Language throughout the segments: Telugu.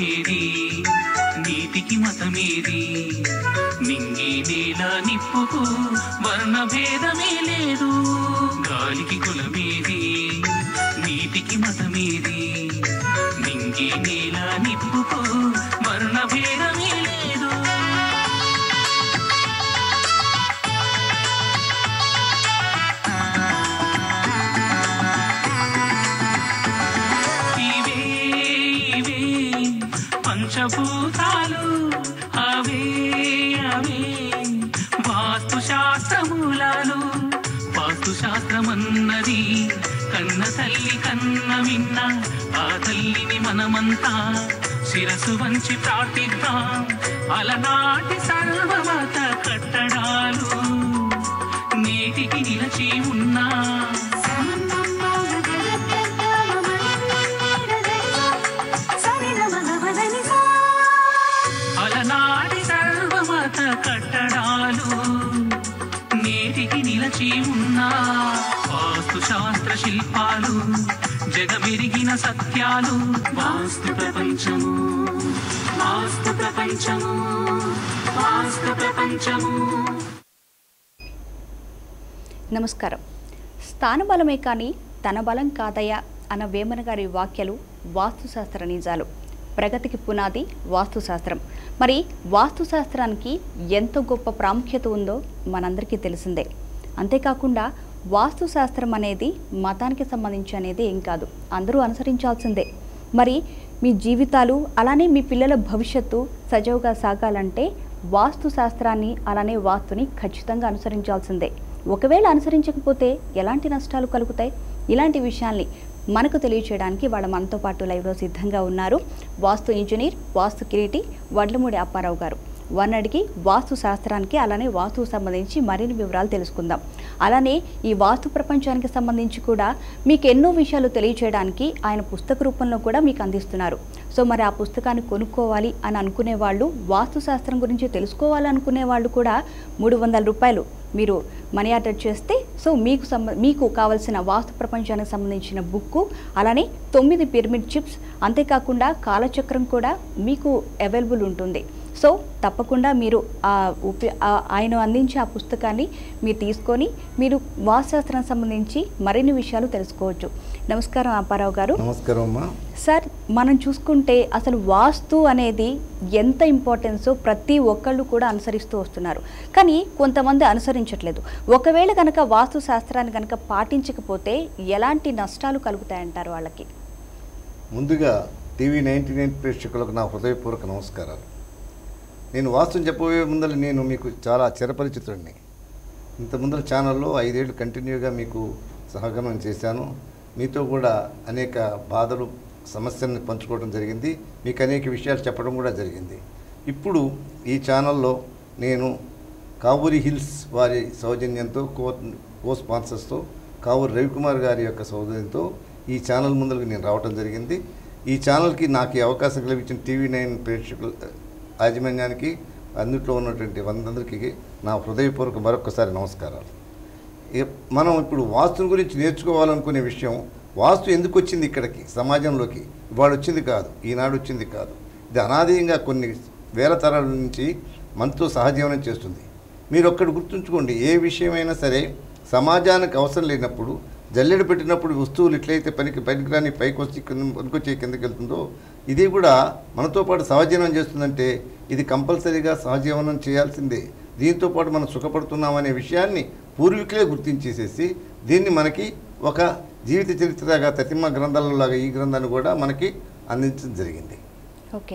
కులమేది నీతికి మతమేది నింగి నేల నిప్పుకు వర్ణ భేదమే లేదు గాలికి కులమేది నీతికి మతమేది నింగి నేల నిప్పుకు వర్ణ భేదమే లేదు పంచభూతాలు అవే అవే వాస్తు శాస్త్రమూలాలు వాస్తు శాస్త్రమన్నది కన్న తల్లి కన్న విన్న ఆ తల్లిని మనమంతా శిరసు వంచి ప్రార్థిద్దాం అలనాటి సర్వమత కట్టడాలు నేటికి నిలచి ఉన్నా కట్టడాలు నేటికి నిలచి ఉన్న వాస్తు శాస్త్ర శిల్పాలు జగమెరిగిన సత్యాలు వాస్తు ప్రపంచము వాస్తు ప్రపంచము వాస్తు ప్రపంచము. నమస్కారం. స్థానబలమే కానీ తన బలం కాదయ్యా అన్న వేమన గారి వాక్యాలు వాస్తుశాస్త్ర నిజాలు. ప్రగతికి పునాది వాస్తుశాస్త్రం. మరి వాస్తుశాస్త్రానికి ఎంత గొప్ప ప్రాముఖ్యత ఉందో మనందరికీ తెలిసిందే. అంతేకాకుండా వాస్తుశాస్త్రం అనేది మతానికి సంబంధించి అనేది ఏం కాదు, అందరూ అనుసరించాల్సిందే. మరి మీ జీవితాలు అలానే మీ పిల్లల భవిష్యత్తు సజావుగా సాగాలంటే వాస్తుశాస్త్రాన్ని అలానే వాస్తుని ఖచ్చితంగా అనుసరించాల్సిందే. ఒకవేళ అనుసరించకపోతే ఎలాంటి నష్టాలు కలుగుతాయి? ఇలాంటి విషయాల్ని మనకు తెలియచేయడానికి వాళ్ళ మనతో పాటు లైవ్లో సిద్ధంగా ఉన్నారు వాస్తు ఇంజనీర్, వాస్తు కిరీటి వడ్లమూడి అప్పారావు గారు. వారిని అడిగి వాస్తు శాస్త్రానికి అలానే వాస్తుకు సంబంధించి మరిన్ని వివరాలు తెలుసుకుందాం. అలానే ఈ వాస్తు ప్రపంచానికి సంబంధించి కూడా మీకు ఎన్నో విషయాలు తెలియచేయడానికి ఆయన పుస్తక రూపంలో కూడా మీకు అందిస్తున్నారు. సో మరి ఆ పుస్తకాన్ని కొనుక్కోవాలి అని అనుకునే వాళ్ళు, వాస్తు శాస్త్రం గురించి తెలుసుకోవాలనుకునే వాళ్ళు కూడా 300 రూపాయలు మీరు మనీ ఆర్డర్ చేస్తే సో మీకు కావాల్సిన వాస్తు ప్రపంచానికి సంబంధించిన బుక్కు అలానే 9 పిరమిడ్ చిప్స్ అంతేకాకుండా కాలచక్రం కూడా మీకు అవైలబుల్ ఉంటుంది. సో తప్పకుండా మీరు ఆయన అందించే ఆ పుస్తకాన్ని మీరు తీసుకొని మీరు వాస్తుశాస్త్రానికి సంబంధించి మరిన్ని విషయాలు తెలుసుకోవచ్చు. నమస్కారం అప్పారావు గారు. నమస్కారం అమ్మా. సార్, మనం చూసుకుంటే అసలు వాస్తు అనేది ఎంత ఇంపార్టెన్సో ప్రతి ఒక్కళ్ళు కూడా అనుసరిస్తూ వస్తున్నారు. కానీ కొంతమంది అనుసరించట్లేదు. ఒకవేళ కనుక వాస్తు శాస్త్రాన్ని కనుక పాటించకపోతే ఎలాంటి నష్టాలు కలుగుతాయంటారు వాళ్ళకి? ముందుగా టీవీ 99 ప్రేక్షకులకు నా హృదయపూర్వక నమస్కారాలు. నేను వాస్తుని చెప్పబోయే ముందర నేను మీకు చాలా చిరపరిచితుడిని. ఇంత ముందర ఛానల్లో 5 ఏళ్ళు కంటిన్యూగా మీకు సహగమనం చేశాను. మీతో కూడా అనేక బాధలు సమస్యలను పంచుకోవడం జరిగింది. మీకు అనేక విషయాలు చెప్పడం కూడా జరిగింది. ఇప్పుడు ఈ ఛానల్లో నేను కావూరి హిల్స్ వారి సౌజన్యంతో కో స్పాన్సర్స్తో కావూరి రవికుమార్ గారి యొక్క సౌజన్యంతో ఈ ఛానల్ ముందరకు నేను రావడం జరిగింది. ఈ ఛానల్కి నాకు ఈ అవకాశం కల్పించిన టీవీ 9 ప్రేక్షకుల యాజమాన్యానికి అందులో ఉన్నటువంటి అందరికీ నా హృదయపూర్వక మరొకసారి నమస్కారాలు. మనం ఇప్పుడు వాస్తుని గురించి నేర్చుకోవాలనుకునే విషయం, వాస్తు ఎందుకు వచ్చింది ఇక్కడికి సమాజంలోకి? ఇవాళ వచ్చింది కాదు, ఈనాడు వచ్చింది కాదు. ఇది అనాదీయంగా కొన్ని వేల తరాల నుంచి మనతో సహజీవనం చేస్తుంది. మీరు ఒక్కటి గుర్తుంచుకోండి, ఏ విషయమైనా సరే సమాజానికి అవసరం లేనప్పుడు జల్లెడ పెట్టినప్పుడు వస్తువులు ఎట్లయితే పనికిరాని పనికొచ్చే కిందకి వెళ్తుందో ఇది కూడా మనతో పాటు సహజీవనం చేస్తుందంటే ఇది కంపల్సరీగా సహజీవనం చేయాల్సిందే. దీంతో పాటు మనం సుఖపడుతున్నామనే విషయాన్ని పూర్వీకులే గుర్తించేసేసి దీన్ని మనకి ఒక జీవిత చరిత్రగా తతిమ గ్రంథాలలాగా ఈ గ్రంథాన్ని కూడా మనకి అందించడం జరిగింది. ఓకే.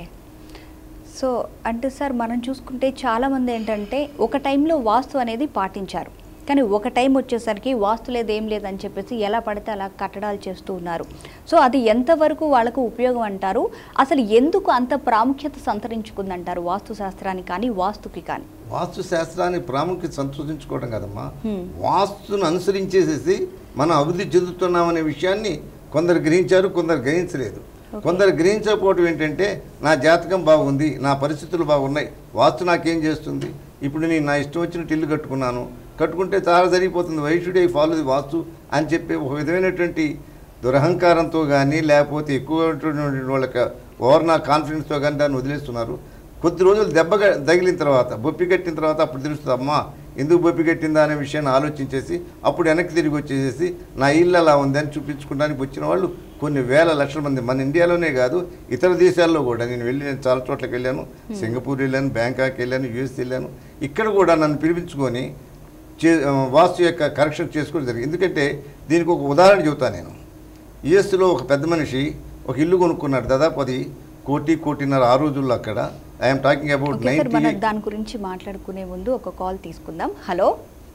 సో అంటే సార్, మనం చూసుకుంటే చాలామంది ఏంటంటే ఒక టైంలో వాస్తు అనేది పాటించారు, కానీ ఒక టైం వచ్చేసరికి వాస్తు లేదు ఏం లేదని చెప్పేసి ఎలా పడితే అలా కట్టడాలు చేస్తూ ఉన్నారు. సో అది ఎంతవరకు వాళ్ళకు ఉపయోగం అంటారు? అసలు ఎందుకు అంత ప్రాముఖ్యత సంతరించుకుందంటారు వాస్తు శాస్త్రానికి కానీ వాస్తుకి కానీ? వాస్తు శాస్త్రాన్ని ప్రాముఖ్యత సంతోషించుకోవడం కదమ్మా, వాస్తును అనుసరించేసేసి మనం అభివృద్ధి చెందుతున్నామనే విషయాన్ని కొందరు గ్రహించారు, కొందరు గ్రహించలేదు. కొందరు గ్రహించకపోవడం ఏంటంటే నా జాతకం బాగుంది, నా పరిస్థితులు బాగున్నాయి, వాస్తు నాకేం చేస్తుంది, ఇప్పుడు నేను నా ఇష్టం వచ్చినట్టు ఇల్లు కట్టుకుంటే చాలా జరిగిపోతుంది, why should I follow the vastu అని చెప్పి ఒక విధమైనటువంటి దురహంకారంతో కానీ లేకపోతే ఎక్కువ వాళ్ళకి ఓవర్ నా కాన్ఫిడెన్స్తో కానీ దాన్ని వదిలేస్తున్నారు. కొద్ది రోజులు దెబ్బ తగిలిన తర్వాత, బొప్పి కట్టిన తర్వాత అప్పుడు తెలుస్తుంది అమ్మా ఎందుకు బొప్పి కట్టిందా అనే విషయాన్ని ఆలోచించేసి అప్పుడు వెనక్కి తిరిగి వచ్చేసేసి నా ఇల్లు అలా ఉందని చూపించుకోవడానికి వచ్చిన వాళ్ళు కొన్ని వేల లక్షల మంది. మన ఇండియాలోనే కాదు, ఇతర దేశాల్లో కూడా. నేను చాలా చోట్లకి వెళ్ళాను, సింగపూర్ వెళ్ళాను, బ్యాంకాక్ వెళ్ళాను, యూఎస్ వెళ్ళాను. ఇక్కడ కూడా నన్ను పిలిపించుకొని వాస్తు యొక్క కరెక్షన్ చేసుకోవడం జరిగింది. ఎందుకంటే దీనికి ఒక ఉదాహరణ చెబుతాను నేను. యుఎస్లో ఒక పెద్ద మనిషి ఒక ఇల్లు కొనుక్కున్నాడు, దాదాపు అది 1.5 ఆ రోజుల్లో. అక్కడ ఐఎమ్ టాకింగ్ అబౌట్ 90. దాని గురించి మాట్లాడుకునే ముందు ఒక కాల్ తీసుకుందాం. హలో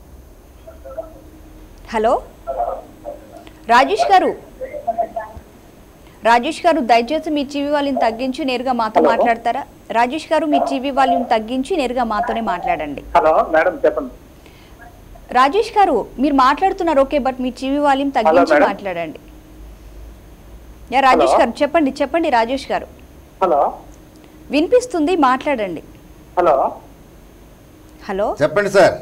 హలో రాజేష్ గారు, దయచేసి మీ టీవీ వాల్యూమ్ తగ్గించి నేరుగా మాతో మాట్లాడతారా? రాజేష్ గారు, మీ టీవీ వాల్యూమ్ తగ్గించి నేరుగా మాతోనే మాట్లాడండి. హలో మేడం, చెప్పండి. రాజేష్ గారు, మీరు మాట్లాడుతున్నారు ఓకే, బట్ మీ టీవీ వాల్యూమ్ తగ్గించి మాట్లాడండి. రాజేష్ గారు చెప్పండి రాజేష్ గారు. హలో, వినిపిస్తుంది, మాట్లాడండి. హలో హలో చెప్పండి సార్.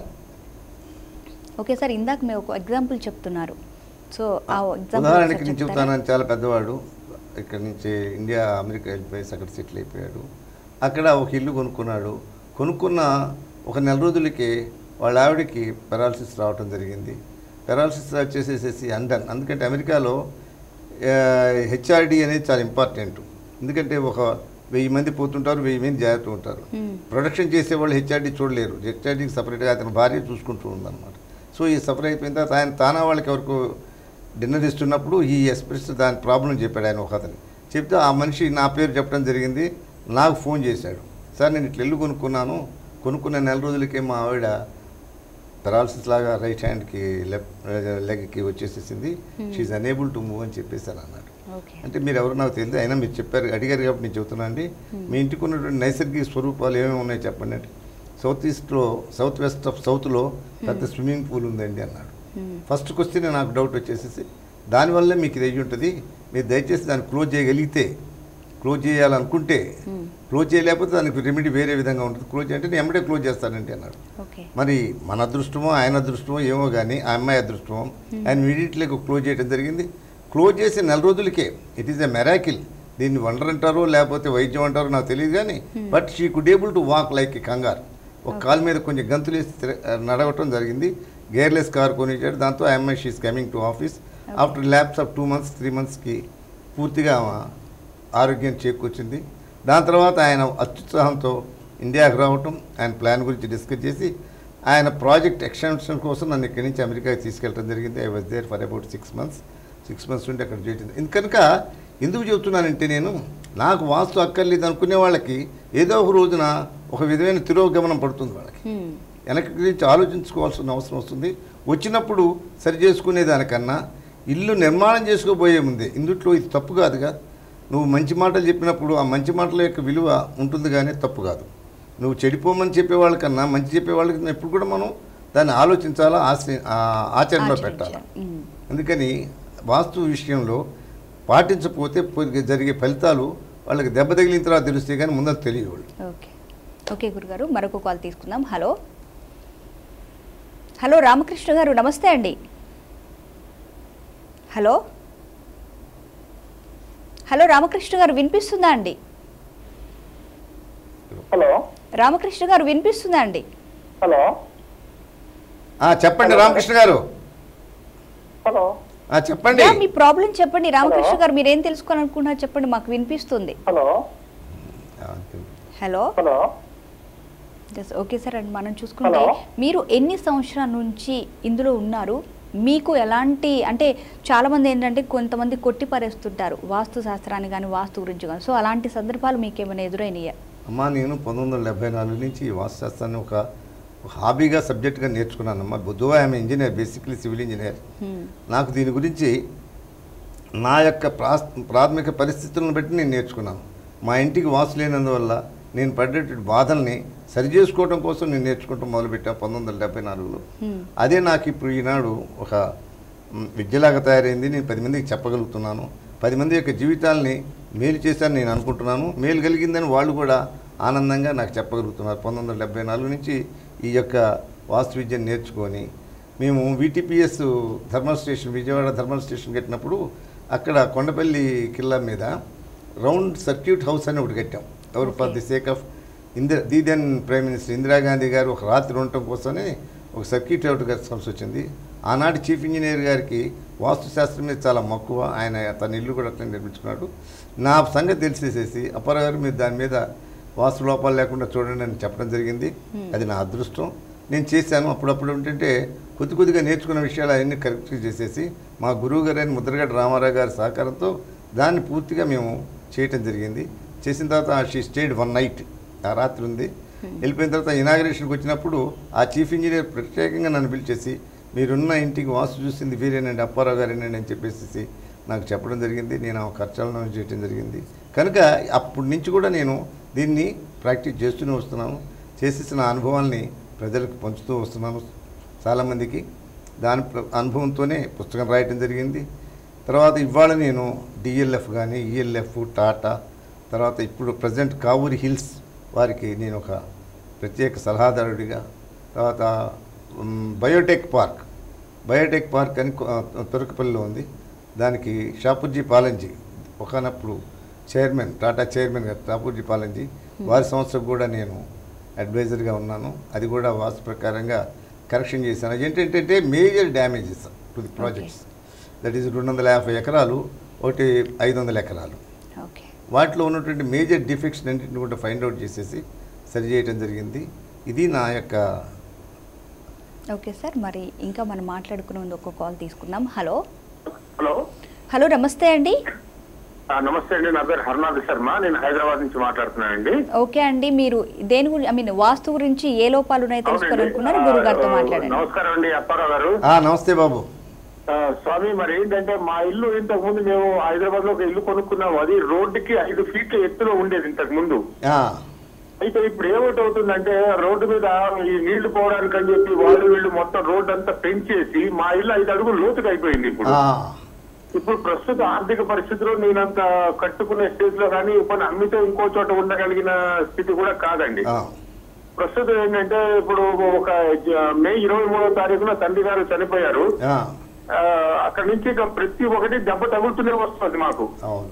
ఓకే సార్, ఇందాక మేము ఒక ఎగ్జాంపుల్ చెప్తున్నారు. సో ఆ ఉదాహరణకి నేను చెప్తానని, చాలా పెద్దవాడు ఇక్కడ నుంచి ఇండియా అమెరికా వెళ్ళిపోయి అక్కడ సెటిల్ అయిపోయాడు. అక్కడ ఒక ఇల్లు కొనుక్కున్న ఒక నెల రోజులకి వాళ్ళ ఆవిడకి పెరాలసిస్ రావటం జరిగింది. పెరాలసిస్ వచ్చేసేసి అండన్. ఎందుకంటే అమెరికాలో హెచ్ఆర్డి అనేది చాలా ఇంపార్టెంట్. ఎందుకంటే ఒక 1000 మంది పోతుంటారు, 1000 మంది జాగ్రత్త ఉంటారు. ప్రొడక్షన్ చేసేవాళ్ళు హెచ్ఆర్డి చూడలేరు. హెచ్ఆర్డీకి సపరేట్గా అతని భార్య చూసుకుంటూ ఉందన్నమాట. సో ఈ సఫర్ అయిపోయిన తర్వాత ఆయన తానా వాళ్ళకి ఎవరికి డిన్నర్ ఇస్తున్నప్పుడు ఈ ఎక్స్ప్రెస్ దాని ప్రాబ్లం చెప్పాడు ఆయన ఒక అతను. చెప్తే ఆ మనిషి నా పేరు చెప్పడం జరిగింది. నాకు ఫోన్ చేశాడు, సార్ నేను ఇట్లా ఇల్లు కొనుక్కున్న నెల రోజులకే మా ఆవిడ పెరాలసిస్ లాగా రైట్ హ్యాండ్కి లెగ్కి వచ్చేసేసింది, షీఈ్ అనేబుల్ టు మూవ్ అని చెప్పేసాను అన్నాడు. అంటే మీరు ఎవరు నాకు తెలియదు, అయినా మీరు అడిగారు కాబట్టి నేను చెబుతున్నా అండి. మీ ఇంటికి ఉన్నటువంటి నైసర్గిక స్వరూపాలు ఏమేమి ఉన్నాయో చెప్పండి అంటే, సౌత్ వెస్ట్ ఆఫ్ సౌత్లో పెద్ద స్విమ్మింగ్ పూల్ ఉందండి అన్నాడు. ఫస్ట్ క్వశ్చన్ నాకు డౌట్ వచ్చేసేసి, దానివల్లే మీకు ఇది అయ్యి ఉంటుంది, మీరు దయచేసి దాన్ని క్లోజ్ చేయాలనుకుంటే క్లోజ్ చేయలేకపోతే దానికి రెమెడీ వేరే విధంగా ఉంటుంది. క్లోజ్ అంటే నేను ఎమ్మడే క్లోజ్ చేస్తానండి అన్నాడు. మరి మన అదృష్టమో ఆయన అదృష్టమో ఏమో కానీ ఆ అమ్మాయి అదృష్టమో ఆయన ఇమీడియట్లీ క్లోజ్ చేయడం జరిగింది. క్లోజ్ చేసి నెల రోజులకే ఇట్ ఈస్ ఎ మెరాకిల్. దీన్ని వండర్ అంటారో లేకపోతే వైద్యం అంటారో నాకు తెలియదు కానీ, but she could able to walk like a kangaroo. ఒక కాలు మీద కొంచెం గంతులు వేసి నడవటం జరిగింది. గేర్లెస్ కార్ కొనిచ్చాడు. దాంతో ఆ అమ్మాయి she is coming to office after lapse of 2 months 3 monthsకి పూర్తిగా ఆరోగ్యం చేకూర్చింది. దాని తర్వాత ఆయన అత్యుత్సాహంతో ఇండియాకు రావటం, ఆయన ప్లాన్ గురించి డిస్కస్ చేసి ఆయన ప్రాజెక్ట్ ఎక్స్టెన్షన్ కోసం నన్ను ఇక్కడి నుంచి అమెరికాకి తీసుకెళ్ళడం జరిగింది. I was there for about 6 months. 6 months ఉండి అక్కడ చేయటం. కనుక ఎందుకు చెబుతున్నానంటే, నేను నాకు వాస్తు అక్కర్లేదు అనుకునే వాళ్ళకి ఏదో ఒక రోజున ఒక విధమైన తిరోగమనం పడుతుంది. వాళ్ళకి వెనక్కి గురించి ఆలోచించుకోవాల్సిన అవసరం వస్తుంది. వచ్చినప్పుడు సరి చేసుకునే దానికన్నా ఇల్లు నిర్మాణం చేసుకోబోయే ముందే ఇందుట్లో ఇది తప్పు కాదుగా. నువ్వు మంచి మాటలు చెప్పినప్పుడు ఆ మంచి మాటల యొక్క విలువ ఉంటుంది కానీ తప్పు కాదు. నువ్వు చెడిపోమని చెప్పేవాళ్ళకన్నా మంచి చెప్పేవాళ్ళకి ఎప్పుడు కూడా మనం దాన్ని ఆలోచించాలా, ఆచరణలో పెట్టాలి. అందుకని వాస్తు విషయంలో పాటించకపోతే జరిగే ఫలితాలు వాళ్ళకి దెబ్బ తగిలిన తర్వాత తెలుస్తాయి కానీ ముందు తెలియదు వాళ్ళు. ఓకే గురుగారు, మరొక కాల్ తీసుకుందాం. హలో రామకృష్ణ గారు, నమస్తే అండి. హలో రామకృష్ణ గారు, వినిపిస్తుందా అండి? హలో రామకృష్ణ గారు, వినిపిస్తుందా అండి? హలో చెప్పండి రామకృష్ణ గారు. హలో చెప్పండి, మీ ప్రాబ్లం చెప్పండి రామకృష్ణ గారు. మీరేం తెలుసుకోవాలనుకుంటున్నారు చెప్పండి, మాకు వినిపిస్తుంది. Hello hello hello okay sir అండి, మనం చూసుకుంటే మీరు ఎన్ని సంవత్సరాల నుంచి ఇందులో ఉన్నారు? మీకు ఎలాంటి, అంటే చాలామంది ఏంటంటే కొంతమంది కొట్టిపరేస్తుంటారు వాస్తు శాస్త్రాన్ని కానీ వాస్తు గురించి కానీ. సో అలాంటి సందర్భాలు మీకు ఏమైనా ఎదురైనాయా? అమ్మా, నేను 1974 నుంచి వాస్తు శాస్త్రాన్ని ఒక హాబీగా సబ్జెక్ట్గా నేర్చుకున్నాను. అమ్మా, బుద్ధువా ఆమె ఇంజనీర్, బేసిక్లీ సివిల్ ఇంజనీర్. నాకు దీని గురించి నా యొక్క ప్రాథమిక పరిస్థితులను బట్టి నేను నేర్చుకున్నాను. మా ఇంటికి వాస్తు లేనందువల్ల నేను పడేటువంటి బాధల్ని సరిచేసుకోవడం కోసం నేను నేర్చుకుంటూ మొదలుపెట్టాను 1974లో. అదే నాకు ఇప్పుడు ఈనాడు ఒక విద్యలాగా తయారైంది. నేను 10 మందికి చెప్పగలుగుతున్నాను. 10 మంది యొక్క జీవితాలని మేలు చేశాను నేను అనుకుంటున్నాను. మేలు కలిగిందని వాళ్ళు కూడా ఆనందంగా నాకు చెప్పగలుగుతున్నారు. 1974 నుంచి ఈ యొక్క వాస్తు విద్యను నేర్చుకొని మేము VTPS thermal station, Vijayawada thermal station కట్టినప్పుడు అక్కడ కొండపల్లి కిల్లా మీద రౌండ్ సర్క్యూట్ హౌస్ అని ఒకటి కట్టాం. ఎవరు for the sake of the then prime minister Indira Gandhi గారు ఒక రాత్రి ఉండటం కోసమే ఒక సర్క్యూట్ హౌస్ కట్టాల్సి వచ్చింది. ఆనాటి చీఫ్ ఇంజనీర్ గారికి వాస్తుశాస్త్రం మీద చాలా మక్కువ. ఆయన తన ఇల్లు కూడా అట్లా నిర్మించుకున్నాడు. నా సంగతి తెలిసేసేసి అప్పారావు గారు మీరు దాని మీద వాస్తు లోపాలు లేకుండా చూడండి అని చెప్పడం జరిగింది. అది నా అదృష్టం. నేను చేశాను. అప్పుడప్పుడు ఏంటంటే కొద్దిగా నేర్చుకున్న విషయాలు అవన్నీ కరెక్ట్ చేసేసి మా గురువు గారు అయిన ముద్రగడ్డ రామారావు గారి సహకారంతో దాన్ని పూర్తిగా మేము చేయటం జరిగింది. చేసిన తర్వాత షీ స్టేడ్ 1 నైట్, ఆ రాత్రి ఉంది. వెళ్ళిపోయిన తర్వాత ఇనాగ్రేషన్కి వచ్చినప్పుడు ఆ చీఫ్ ఇంజనీర్ ప్రత్యేకంగా నన్ను పిలిచేసి మీరున్న ఇంటికి వాస్తు చూసింది వీరేనండి అప్పారావు గారేనండి అని చెప్పేసి నాకు చెప్పడం జరిగింది. నేను ఆ ఖర్చాలను చేయడం జరిగింది. కనుక అప్పటి నుంచి కూడా నేను దీన్ని ప్రాక్టీస్ చేస్తూనే వస్తున్నాను. చేసేసిన అనుభవాల్ని ప్రజలకు పంచుతూ వస్తున్నాను చాలామందికి. దాని అనుభవంతోనే పుస్తకం రాయటం జరిగింది. తర్వాత ఇవాళ నేను డిఎల్ఎఫ్ కానీ ఈఎల్ఎఫ్, టాటా, తర్వాత ఇప్పుడు ప్రజెంట్ కావూరి హిల్స్ వారికి నేను ఒక ప్రత్యేక సలహాదారుడిగా, తర్వాత బయోటెక్ పార్క్ అని తురకపల్లిలో ఉంది. దానికి షాపూర్జీ పాలంజీ ఒకనప్పుడు చైర్మన్, టాటా చైర్మన్ గారు షాపూర్జీ పాలంజీ వారి సంస్థకు కూడా నేను అడ్వైజర్గా ఉన్నాను. అది కూడా వాస్తు ప్రకారంగా కరెక్షన్ చేశాను. ఏంటంటే major damages to the projects, that is 250 ఎకరాలు, ఒకటి 500 ఎకరాలు. వాటిలో ఉన్నటువంటి మేజర్ డిఫెక్ట్స్ అన్నింటిని కూడా ఫైండ్ అవుట్ చేసేసి సరి చేయడం జరిగింది. ఇది నా యొక్క. ఓకే సార్, మరి ఇంకా మనం మాట్లాడుకునే ముందు ఒక కాల్ తీసుకుందాం. హలో హలో హలో నమస్తే అండి. నమస్తే అండి, నా పేరు హర్నాథ్ శర్మ, నేను హైదరాబాద్ నుంచి మాట్లాడుతున్నానండి. ఓకే అండి, మీరు దేని గురించి వాస్తు గురించి ఏ లోపాలు ఉన్నాయో తెలుసుకోవాలనుకున్నారు, గురువు గారితో మాట్లాడండి. నమస్కారం అండి అప్పారావు గారు. నమస్తే బాబు. స్వామి, మరి ఏంటంటే మా ఇల్లు ఇంతకు ముందు మేము హైదరాబాద్ లో ఒక ఇల్లు కొనుక్కున్నాము. అది రోడ్డుకి 5 ఫీట్ల ఎత్తులో ఉండేది ఇంతకు ముందు. అయితే ఇప్పుడు ఏమిటి అవుతుందంటే రోడ్డు మీద ఈ నీళ్లు పోవడానికి అని చెప్పి వీళ్ళు మొత్తం రోడ్డు అంతా పెంచేసి మా ఇల్లు 5 అడుగులు లోతుగా అయిపోయింది. ఇప్పుడు ప్రస్తుత ఆర్థిక పరిస్థితిలో నేనంత కట్టుకునే స్టేజ్ లో కానీ ఇప్పుడు అమ్మితే ఇంకో చోట ఉండగలిగిన స్థితి కూడా కాదండి. ప్రస్తుతం ఏంటంటే ఇప్పుడు ఒక మే 23వ తారీఖున తండ్రి గారు చనిపోయారు. అక్కడ నుంచి ప్రతి ఒక్కటి దెబ్బ తగులుతూనే వస్తుంది మాకు.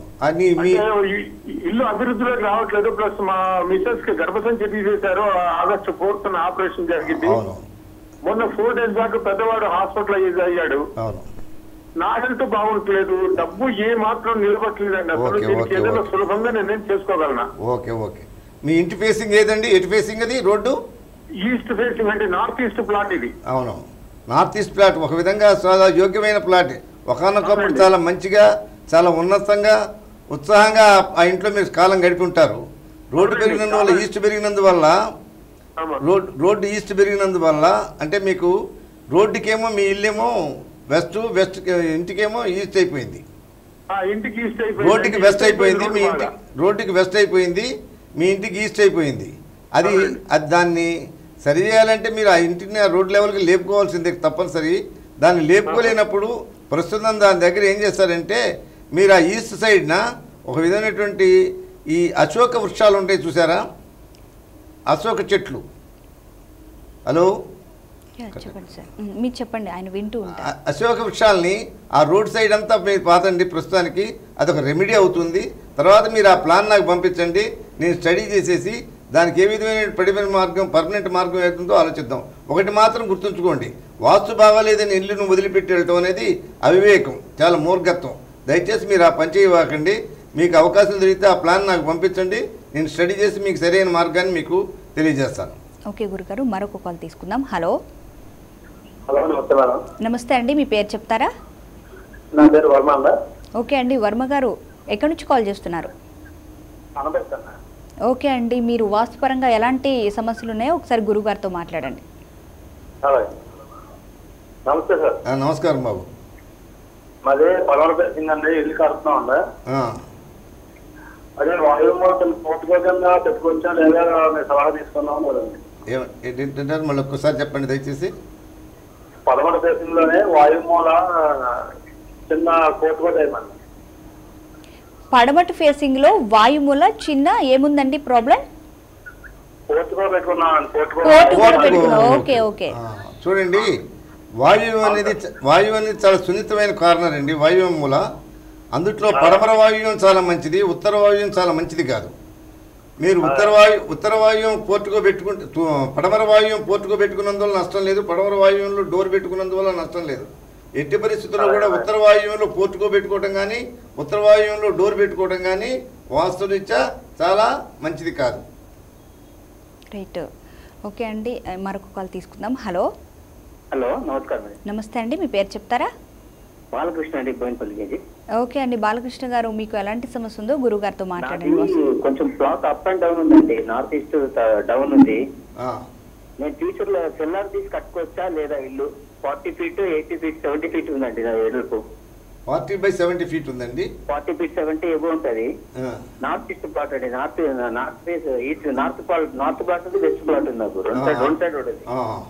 ఇల్లు అభివృద్ధిలోకి రావట్లేదు. ప్లస్ మా మిసెస్ కి గర్భసంచి తీసేశారు. ఆగస్టు 4th ఆపరేషన్ జరిగింది. మొన్న 4 days దాకా పెద్దవాడు హాస్పిటలైజ్ అయ్యాడు. నా హెల్త్ బాగుంటలేదు. డబ్బు ఏ మాత్రం నిలబట్టలేదండి. అసలు దీనికి ఏదైనా సులభంగా నేను చేసుకోగలనా? Okay okay. మీ ఇంటి ఫేసింగ్ ఏదండి? ఎటు ఫేసింగ్ అది రోడ్డు? ఈస్ట్ ఫేసింగ్ అంటే నార్త్ ఈస్ట్ ప్లాట్ ఇది. అవును, నార్త్ ఈస్ట్ ప్లాట్. ఒక విధంగా చాలా యోగ్యమైన ప్లాట్. ఒకనొకప్పుడు చాలా మంచిగా, చాలా ఉన్నతంగా, ఉత్సాహంగా ఆ ఇంట్లో మీరు కాలం గడిపి ఉంటారు. రోడ్డు పెరిగినందువల్ల, ఈస్ట్ పెరిగినందువల్ల, రోడ్డు ఈస్ట్ పెరిగినందువల్ల అంటే మీకు రోడ్డుకేమో మీ ఇల్లేమో వెస్ట్, ఇంటికేమో ఈస్ట్ అయిపోయింది. రోడ్డుకి వెస్ట్ అయిపోయింది, మీ ఇంటికి రోడ్డుకి వెస్ట్ అయిపోయింది, మీ ఇంటికి ఈస్ట్ అయిపోయింది. అది దాన్ని సరి చేయాలంటే మీరు ఆ ఇంటిని ఆ రోడ్ లెవెల్కి లేపుకోవాల్సిందే తప్పనిసరి. దాన్ని లేపుకోలేనప్పుడు ప్రస్తుతం దాని దగ్గర ఏం చేస్తారంటే మీరు ఆ ఈస్ట్ సైడ్న ఒక విధమైనటువంటి ఈ అశోక వృక్షాలు ఉంటాయి చూసారా, అశోక చెట్లు. హలో చెప్పండి సార్, మీరు చెప్పండి, ఆయన వింటూ ఉంటారు. అశోక వృక్షాలని ఆ రోడ్ సైడ్ అంతా మీరు పాతండి. ప్రస్తుతానికి అదొక రెమెడీ అవుతుంది. తర్వాత మీరు ఆ ప్లాన్ నాకు పంపించండి, నేను స్టడీ చేసేసి దానికి ఏ విధమైన పర్మనెంట్ మార్గం ఏతుందో ఆలోచిద్దాం. ఒకటి మాత్రం గుర్తుంచుకోండి, వాస్తు బాగాలేదని ఇల్లును వదిలిపెట్టి వెళ్ళటం అనేది అవివేకం, చాలా మూర్ఖత్వం. దయచేసి మీరు ఆ పని చేయవాకండి. మీకు అవకాశం దొరికితే ఆ ప్లాన్ నాకు పంపించండి, నేను స్టడీ చేసి మీకు సరైన మార్గాన్ని మీకు తెలియజేస్తాను. ఓకే గురుగారు, మరొక కాల్ తీసుకుందాం. హలో హలో, నమస్తే మేడం. నమస్తే అండి, మీ పేరు చెప్తారా? నా పేరు వర్మ అండి. ఓకే అండి, వర్మ గారు ఎక్కడి నుంచి కాల్ చేస్తున్నారు? ఓకే అండి, మీరు వాస్తుపరంగా ఎలాంటి సమస్యలు ఉన్నాయో ఒకసారి గురువు గారితో మాట్లాడండి. నమస్తే సార్. నమస్కారం బాబు. మాది పలవర బేసింగ్ అండి, ఇల్లు కడుతున్నాం అండి. అదే వాయువు పూర్తిగా పెట్టుకొచ్చా లేదా సలహా తీసుకున్నాం కదండి. ఏంటంటారు మళ్ళీ ఒక్కసారి చెప్పండి దయచేసి. పలవర బేసింగ్ లోనే వాయుమూల చిన్న కోటుకోట అయిపోయింది. పడమటి ఫేసింగ్ లో వాయుమూల చిన్న ఏముందండి ప్రాబ్లం? Okay okay. చూడండి, వాయువు అనేది చాలా సున్నితమైన కార్నర్ అండి. వాయువు మూల అందుట్లో పడమర వాయువ్యం చాలా మంచిది, ఉత్తర వాయువ్యం చాలా మంచిది కాదు. మీరు ఉత్తర వాయువ్యం పోర్టుగా పెట్టుకుంటే పడమర వాయువ్యం పోర్టుగా పెట్టుకున్నందువల్ల నష్టం లేదు, పడమర వాయువ్యంలో డోర్ పెట్టుకున్నందువల్ల నష్టం లేదు. ఎట్టి పరిస్థితుల్లో కూడా ఉత్తర వాయువ్యంలో పోర్టుగా పెట్టుకోవడం కానీ ఉత్తర వాయువ్యంలో డోర్ పెట్టుకోవడం కానీ వాస్తురీత్యా చాలా మంచిది కాదు. రైట్, ఓకే అండి. మరొక కాల్ తీసుకుందాం. హలో హలో, నమస్కారం. నమస్తే అండి, మీ పేరు చెప్తారా? బాలకృష్ణ అండి, బోయినపల్లి. ఓకే అండి బాలకృష్ణ గారు, మీకు ఎలాంటి సమస్య ఉందో గురువు గారితో మాట్లాడండి. కొంచెం ప్లాట్ అప్ అండ్ డౌన్ ఉందండి, నార్త్ ఈస్ట్ డౌన్ ఉంది. నేను ఫ్యూచర్ లో సెల్లార్ తీసి కట్టుకోవచ్చా లేదా? ఇల్లు 40 feet, 80 feet, 70 feet ఉందండి నా ఎదురుకు. 40 by 70 feet ఉందండి. 40 feet 70 ఎబో ఉంటుంది. నార్త్ ఈస్ట్ ప్లాట్ అండి, north face east, north plot ఉంది, వెస్ట్ ప్లాట్ ఉంది నాకు. రెండు సైడ్ రోడ్.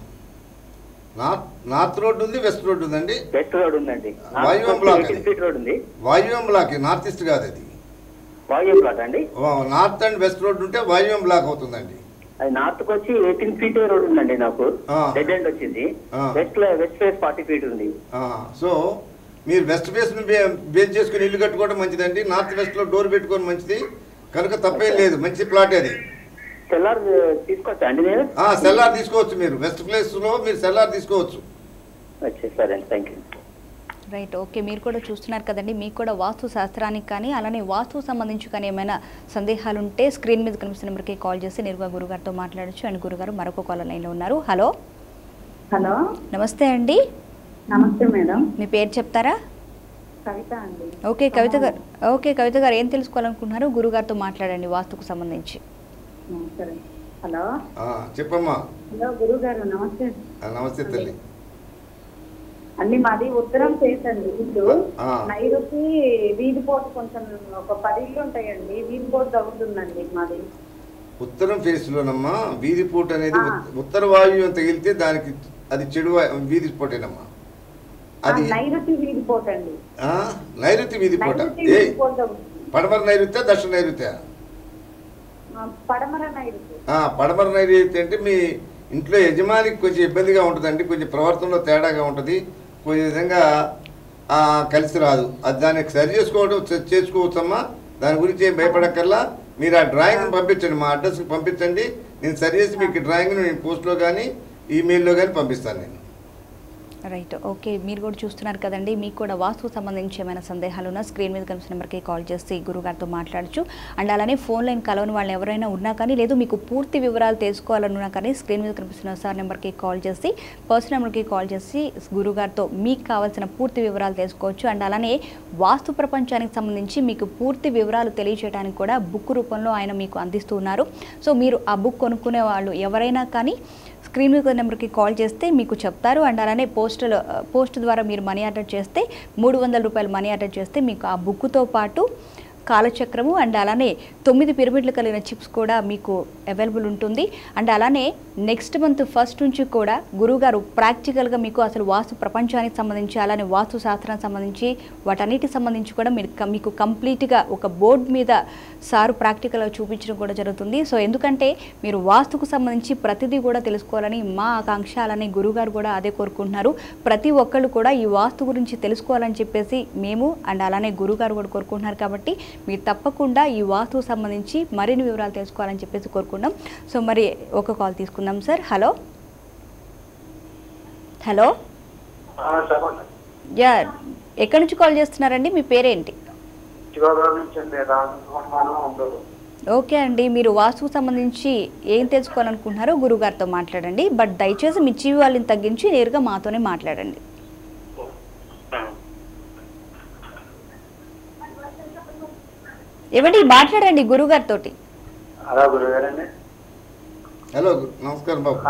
నార్త్ రోడ్ ఉంది, వెస్ట్ రోడ్ ఉందండి. వెస్ట్ రోడ్ ఉందండి. వాయువ్యం బ్లాక్. 18 feet రోడ్ ఉంది. వాయువ్యం బ్లాక్, నార్త్ ఈస్ట్ కాదు అది. వాయువ్యం బ్లాక్ అండి. నార్త్ అండ్ వెస్ట్ రోడ్ ఉంటే వాయువ్యం బ్లాక్ అవుతుందండి. అది నార్త్ కి వచ్చి 18 feet రోడ్ ఉందండి నాకు. డెడ్ ఎండ్ వచ్చింది. వెస్ట్ ఫేస్ 40 feet ఉంది. సో మీరు వెస్ట్ ఫేస్ బేస్ చేసుకుని ఇల్లు కట్టుకోవడం మంచిదండి. నార్త్ వెస్ట్ లో డోర్ పెట్టుకోవడం మంచిది కనుక తప్పేం లేదు, మంచి ప్లాట్ అది. సెల్లార్ తీసుకోవచ్చా అండి నేను? సెల్లార్ తీసుకోవచ్చు, మీరు వెస్ట్ ప్లేస్ లో మీరు సెల్లార్ తీసుకోవచ్చు. సరే అండి, థ్యాంక్ యూ. Right, okay. మీరు కూడా చూస్తున్నారు కదండి, మీకు కూడా వాస్తు శాస్త్రానికి కానీ అలానే వాస్తుకు సంబంధించి కానీ ఏమైనా సందేహాలు ఉంటే స్క్రీన్ మీద కనిపిస్తున్న నెంబర్కి కాల్ చేసి నేరుగా గురుగారితో మాట్లాడచ్చు. అండ్ గురుగారు మరొక కాల్ లైన్లో ఉన్నారు. హలో హలో, నమస్తే అండి. నమస్తే మేడం. మీ పేరు చెప్తారా? కవిత అండి. ఓకే కవిత గారు ఏం తెలుసుకోవాలనుకుంటున్నారు? గురుగారితో మాట్లాడండి వాస్తుకు సంబంధించి. సరే. హలో చెప్పమ్మా. హలో గురుగారు, నమస్తే. నమస్తే తల్లి. అండి మాది ఉత్తరం ఫేస్ అండి ఇల్లు. నైరుతి వీధి పోటు కొంచెం ఒక 10 ఇళ్ళు ఉంటాయండి, వీధి పోటు తగ్గుతుందండి మాది. ఉత్తరం ఫేస్ లోనమ్మా వీధి పోటు అనేది ఉత్తర వాయువ్యం తగిలితే దానికి అది చెడు వీధి పోటేనమ్మా. అది నైరుతి వీధి పోటు అండి. నైరుతి వీధి పోట. పడమర నైరుత్యా దక్షిణ నైరుత్యా? పడమర నైరుతి. పడమర నైరుతి అంటే మీ ఇంట్లో యజమానికి కొంచెం ఇబ్బందిగా ఉంటుందండి, కొంచెం ప్రవర్తనలో తేడాగా ఉంటుంది, కొంచెం విధంగా కలిసి రాదు. అది దానికి సరి చేసుకోవచ్చమ్మా. దాని గురించి ఏం భయపడక్కర్లా. మీరు ఆ డ్రాయింగ్ని పంపించండి, మా అడ్రస్కి పంపించండి. నేను సరి చేసి మీకు డ్రాయింగ్ని నేను పోస్ట్లో కానీ ఈమెయిల్లో కానీ పంపిస్తాను నేను. Right, okay. మీరు కూడా చూస్తున్నారు కదండి, మీకు కూడా వాస్తుకు సంబంధించి ఏమైనా సందేహాలు ఉన్నా స్క్రీన్ మీద కనిపిస్తున్న నెంబర్కి కాల్ చేసి గురుగారితో మాట్లాడచ్చు. అండ్ అలానే ఫోన్ లైన్ కలవని వాళ్ళు ఎవరైనా ఉన్నా కానీ, లేదు మీకు పూర్తి వివరాలు తెలుసుకోవాలన్నా కానీ స్క్రీన్ మీద కనిపిస్తున్న సార్ నెంబర్కి కాల్ చేసి, పర్సనల్ నెంబర్కి కాల్ చేసి గురుగారితో మీకు కావాల్సిన పూర్తి వివరాలు తెలుసుకోవచ్చు. అండ్ అలానే వాస్తు ప్రపంచానికి సంబంధించి మీకు పూర్తి వివరాలు తెలియజేయడానికి కూడా బుక్ రూపంలో ఆయన మీకు అందిస్తూ ఉన్నారు. సో మీరు ఆ బుక్ కొనుక్కునే వాళ్ళు ఎవరైనా కానీ స్క్రీన్ మీద నెంబర్కి కాల్ చేస్తే మీకు చెప్తారు. అండ్ అలానే పోస్ట్ ద్వారా మీరు మనీ ఆర్డర్ చేస్తే 300 రూపాయలు మనీ ఆర్డర్ చేస్తే మీకు ఆ బుక్తో పాటు కాలచక్రము అండ్ అలానే 9 పిరమిడ్లు కలిగిన చిప్స్ కూడా మీకు అవైలబుల్ ఉంటుంది. అండ్ అలానే నెక్స్ట్ మంత్ ఫస్ట్ నుంచి కూడా గురువుగారు ప్రాక్టికల్గా మీకు అసలు వాస్తు ప్రపంచానికి సంబంధించి అలానే వాస్తు శాస్త్రానికి సంబంధించి వాటన్నిటికి సంబంధించి కూడా మీకు కంప్లీట్గా ఒక బోర్డు మీద సారు ప్రాక్టికల్గా చూపించడం కూడా జరుగుతుంది. సో ఎందుకంటే మీరు వాస్తుకు సంబంధించి ప్రతిదీ కూడా తెలుసుకోవాలని మా ఆకాంక్ష, అలానే గురువుగారు కూడా అదే కోరుకుంటున్నారు. ప్రతి ఒక్కళ్ళు కూడా ఈ వాస్తు గురించి తెలుసుకోవాలని చెప్పేసి మేము అండ్ అలానే గురువుగారు కూడా కోరుకుంటున్నారు. కాబట్టి మీరు తప్పకుండా ఈ వాస్తుకు సంబంధించి మరిన్ని వివరాలు తెలుసుకోవాలని చెప్పేసి కోరుకున్నాం. సో మరి ఒక కాల్ తీసుకుందాం సార్. హలో హలో యా, ఎక్కడి నుంచి కాల్ చేస్తున్నారండి? మీ పేరేంటి? ఓకే అండి, మీరు వాస్తుకు సంబంధించి ఏం తెలుసుకోవాలనుకుంటున్నారో గురుగారితో మాట్లాడండి. బట్ దయచేసి మీ జీవి వాళ్ళని తగ్గించి నేరుగా మాతోనే మాట్లాడండి. ఏమండి మాట్లాడండి గురుగారితో. హలో నమస్కారం బాబు,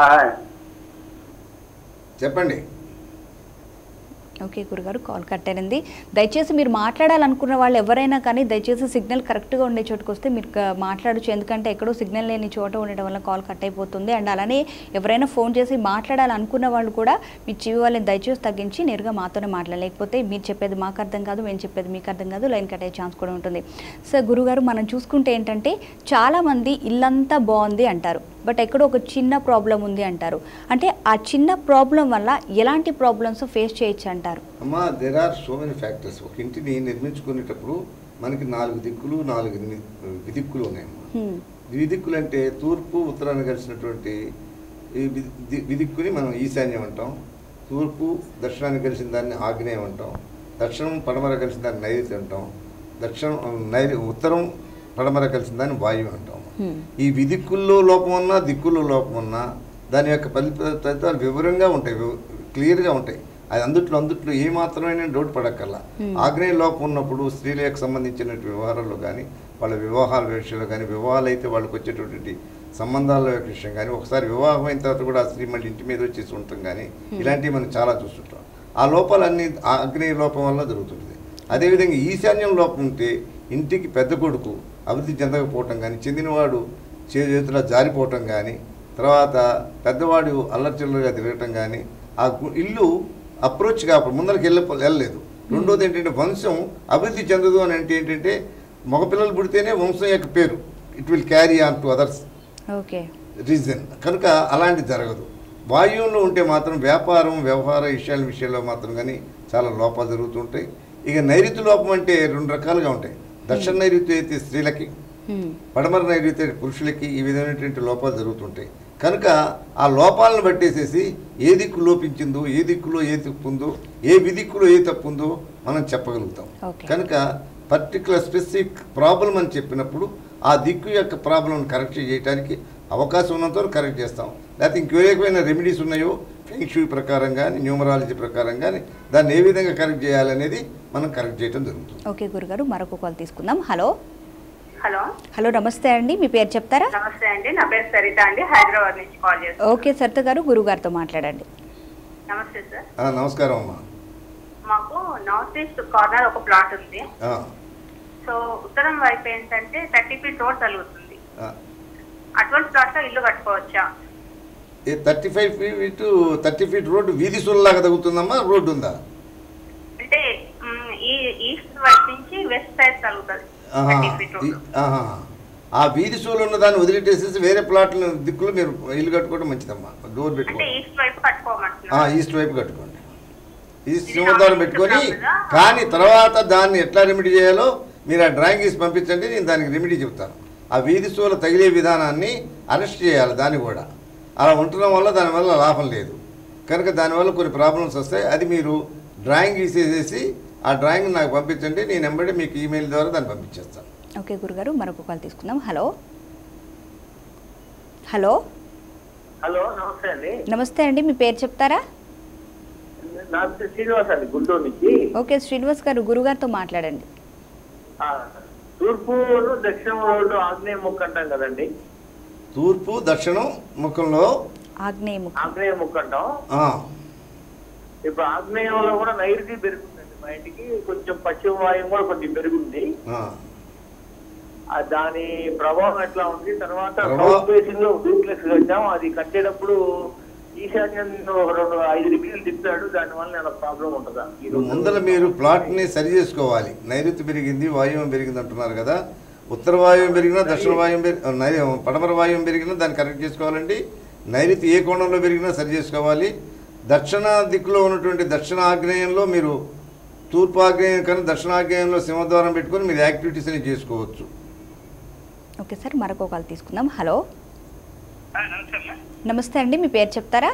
చెప్పండి. ఓకే గురుగారు, కాల్ కట్ అయింది. దయచేసి మీరు మాట్లాడాలనుకున్న వాళ్ళు ఎవరైనా కానీ దయచేసి సిగ్నల్ కరెక్ట్గా ఉండే చోటుకు వస్తే మీరు మాట్లాడచ్చు. ఎందుకంటే ఎక్కడో సిగ్నల్ లేని చోట ఉండడం వల్ల కాల్ కట్ అయిపోతుంది. అండ్ అలానే ఎవరైనా ఫోన్ చేసి మాట్లాడాలనుకున్న వాళ్ళు కూడా మీ చెవి వాళ్ళని దయచేసి తగ్గించి నేరుగా మాతోనే మాట్లాడలేకపోతే మీరు చెప్పేది మాకు అర్థం కాదు, మేము చెప్పేది మీకు అర్థం కాదు, లైన్ కట్ అయ్యే ఛాన్స్ కూడా ఉంటుంది. సో గురుగారు, మనం చూసుకుంటే ఏంటంటే చాలామంది ఇల్లంతా బాగుంది అంటారు, బట్ ఎక్కడో ఒక చిన్న ప్రాబ్లం ఉంది అంటారు. అంటే ఆ చిన్న ప్రాబ్లం వల్ల ఎలాంటి ప్రాబ్లమ్స్ ఫేస్ చేయొచ్చు అంటారు? అంటారు? అమ్మా, there are so many factors. ఒక ఇంటిని నిర్మించుకునేటప్పుడు మనకి 4 దిక్కులు 4 విదిక్కులు ఉన్నాయమ్మా. విదిక్కులు అంటే తూర్పు ఉత్తరాన్ని కలిసినటువంటి ఈ విదిక్కుని మనం ఈశాన్యం అంటాం. తూర్పు దక్షిణాన్ని కలిసిన దాన్ని ఆగ్నేయం అంటాం. దక్షిణం పడమర కలిసిన దాన్ని నైరుతి అంటాం. ఉత్తరం పడమర కలిసిన దాన్ని వాయువు అంటాం. ఈ విదిక్కుల్లో లోపం ఉన్నా దిక్కుల్లో లోపం ఉన్నా దాని యొక్క ఫలితాలు వివరంగా ఉంటాయి, క్లియర్గా ఉంటాయి. అది అందుట్లో ఏమాత్రమైన డౌట్ పడక్కల్లా. ఆగ్నేయ లోపం ఉన్నప్పుడు స్త్రీలకు సంబంధించిన వ్యవహారాల్లో కానీ, వాళ్ళ వివాహాల విషయంలో కానీ, వివాహాలు అయితే వాళ్ళకి వచ్చేటటువంటి సంబంధాల విషయం కానీ, ఒకసారి వివాహం అయిన తర్వాత కూడా ఆ స్త్రీ మళ్ళీ ఇంటి మీద వచ్చేసి ఉంటాం కానీ, ఇలాంటివి మనం చాలా చూస్తుంటాం. ఆ లోపాలన్నీ ఆగ్నేయ లోపం వల్ల జరుగుతుంది. అదేవిధంగా ఈశాన్యం లోపం ఉంటే ఇంటికి పెద్ద కొడుకు అభివృద్ధి చెందకపోవటం కానీ, చెందినవాడు చేతులా జారిపోవటం కానీ, తర్వాత పెద్దవాడు అల్లర్చిల్లరగా తిరగటం కానీ, ఆ ఇల్లు అప్రోచ్ కాకపోతే ముందరికి వెళ్ళలేదు. రెండోది ఏంటంటే వంశం అభివృద్ధి చెందదు అని అంటే ఏంటంటే మగపిల్లలు పుడితేనే వంశం యొక్క పేరు it will carry on to others reason. కనుక అలాంటి జరగదు. వాయువులో ఉంటే మాత్రం వ్యవహార విషయాల్లో మాత్రం కానీ చాలా లోపాలు జరుగుతుంటాయి. ఇక నైరుతి లోపం అంటే 2 రకాలుగా ఉంటాయి. దక్షిణ నైరుతి అయితే స్త్రీలకి, పడమర నైరుతి అయితే పురుషులకి ఈ విధమైనటువంటి లోపాలు జరుగుతుంటాయి. కనుక ఆ లోపాలను బట్టేసేసి ఏ దిక్కు లోపించిందో, ఏ దిక్కులో ఏ తప్పు ఉందో, ఏ విదిక్కులో ఏ తప్పు ఉందో మనం చెప్పగలుగుతాం. కనుక పర్టికులర్ స్పెసిఫిక్ ప్రాబ్లం అని చెప్పినప్పుడు ఆ దిక్కు యొక్క ప్రాబ్లం కరెక్ట్ చేయడానికి అవకాశం ఉన్నంత వరకు కరెక్ట్ చేస్తాం. లేకపోతే ఇంకేమైనా రెమెడీస్ ఉన్నాయో ఫెంగ్ షూ ప్రకారం కానీ, న్యూమరాలజీ ప్రకారం కానీ దాన్ని ఏ విధంగా కరెక్ట్ చేయాలనేది మనం కరెక్ట్ చేయడం జరుగుతుంది. ఓకే గురుగారు, మరొక కాల్ తీసుకుందాం. హలో హలో హలో నమస్తే అండి, మీ పేరు చెప్తారా? నమస్తే అండి, నా పేరు సరిత అండి, హైదరాబాద్ నుంచి కాల్ చేస్తాను. ఓకే సరిత గారు, గురుగారితో మాట్లాడండి. నమస్తే సార్. నమస్కారం అమ్మా. మాకు నార్త్ ఈస్ట్ కార్నర్ ఒక ప్లాట్ ఉంది. సో ఉత్తరం వైపు ఏంటంటే 30 feet రోడ్ తగులుతుంది. అటువంటి ప్లాట్ లో ఇల్లు కట్టుకోవచ్చా? 30 feet రోడ్డు వీధి సూళ్ళలాగా తగ్గుతుందమ్మా, రోడ్డు ఉందా? అంటే ఈ ఈస్ట్ వైపు నుంచి వెస్ట్ సైడ్ తగులుతుంది. ఆ వీధి సూలు ఉన్న దాన్ని వదిలిటేసేసి వేరే ప్లాట్ల దిక్కులు మీరు ఇల్లు కట్టుకోవడం మంచిదమ్మా. డోర్ పెట్టుకోండి, ఈస్ట్ వైపు కట్టుకోండి. ఈస్ట్ సింహద్వారం పెట్టుకొని, కానీ తర్వాత దాన్ని ఎట్లా రెమెడీ చేయాలో మీరు ఆ డ్రాయింగ్ గీసి పంపించండి, నేను దానికి రెమెడీ చెప్తాను. ఆ వీధి సూల తగిలే విధానాన్ని అరెస్ట్ చేయాలి. దాన్ని కూడా అలా ఉండటం వల్ల దానివల్ల లాభం లేదు. కనుక దానివల్ల కొన్ని ప్రాబ్లమ్స్ వస్తాయి. అది మీరు డ్రాయింగ్ గీసేసేసి ఆ డ్రాయింగ్ నాకు పంపించండి, నేను వెంబడి మీకు ఈమెయిల్ ద్వారా దాన్ని పంపించేస్తాను. ఓకే గురుగారు, మరొక కాల్ తీసుకుందాం. హలో హలో హలో నమస్తే అండి. నమస్తే అండి, మీ పేరు చెప్తారా? నా పేరు శ్రీనివాస్ అండి, గుంటూరు నుంచి. ఓకే శ్రీనివాస్ గారు, గురుగారితో మాట్లాడండి. తూర్పు దక్షిణం రోడ్డు ఆగ్నేయ ముక్క అంటాం కదండి. తూర్పు దక్షిణం ముఖంలో ఆగ్నేయ ముక్క అంటాం. ఇప్పుడు ఆగ్నేయంలో కూడా నైరుతి పెరుగుతుందండి. మా ఇంటికి కొంచెం పశ్చిమ వాయువు కూడా కొంచెం పెరుగుంది. దాని ప్రభావం ఎట్లా ఉంది? తర్వాత సౌత్ ఫేసింగ్ లో డూప్లెక్స్ కట్టాం. అది కట్టేటప్పుడు ఈశాన్యం 5 డిగ్రీలు తిప్పాడు. దాని వల్ల ఏమైనా ప్రాబ్లం ఉంటుందా? ముందర మీరు ప్లాట్ ని సరి చేసుకోవాలి. నైరుతి పెరిగింది, వాయువ్యం పెరిగింది అంటున్నారు కదా. ఉత్తర వాయువ్యం పెరిగినా, దక్షిణ వాయువ్యం పడమర వాయువ్యం పెరిగినా దాన్ని కరెక్ట్ చేసుకోవాలండి. నైరుతి ఏ కోణంలో పెరిగినా సరి చేసుకోవాలి. దక్షిణ దిక్కులో ఉన్నటువంటి దక్షిణ ఆగ్నేయంలో మీరు తూర్పు ఆగ్నేయం కన్నా దక్షిణ ఆగ్నేయంలో సింహద్వారం పెట్టుకొని మీరు యాక్టివిటీస్ అని చేసుకోవచ్చు. ఓకే సార్, మరొక కాల్ తీసుకుందాం. హలో నమస్తే అండి, మీ పేరు చెప్తారా?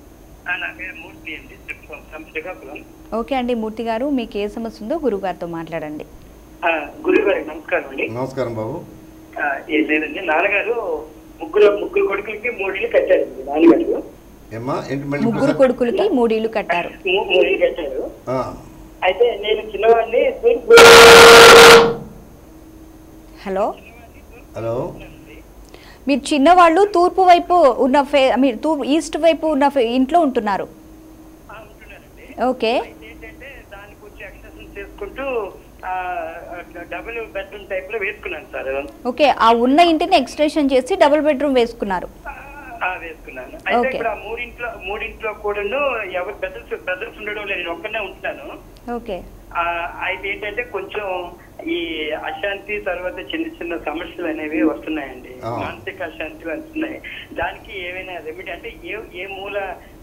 ఓకే అండి మూర్తి గారు, మీకు ఏ సమస్య ఉందో గురుగారితో మాట్లాడండి. గురుగారు నమస్కారం అండి. నమస్కారం బాబు. ఏం లేదండి, నాన్నగారు ముగ్గురు కొడుకులకి 3 ఇళ్ళు కట్టారు. నాన్నగారు ముగ్గురు కొడుకులకి 3 ఇళ్ళు కట్టారు. 3 ఇళ్ళు కట్టారు. అయితే నేను చిన్నవాడిని. హలో హలో మీరు చిన్నవాళ్ళు తూర్పు వైపు ఉన్న మీరు ఈస్ట్ వైపు ఉన్న ఇంట్లో ఉంటున్నారు. ఓకే, దాన్ని కొంచెం ఎక్స్టెన్షన్ చేసుకుంటూ డబుల్ బెడ్రూమ్ టైప్ లో వేసుకున్నాను సార్. ఓకే, ఆ ఉన్న ఇంటిని ఎక్స్టెన్షన్ చేసి డబుల్ బెడ్రూమ్ వేసుకున్నారు. వేసుకున్నాను. అయితే ఇప్పుడు ఆ మూడింట్లో కూడాను ఎవరు బ్రదర్స్ ఉండడం లేదు, నేను ఒక్కనే ఉంటున్నాను. ఓకే, అయితే ఏంటంటే కొంచెం ఈ అశాంతి తర్వాత చిన్న చిన్న సమస్యలు అనేవి వస్తున్నాయండి. మానసిక అశాంతి వస్తున్నాయి. దానికి ఏమైనా రెమెడీ అంటే ఏ మూల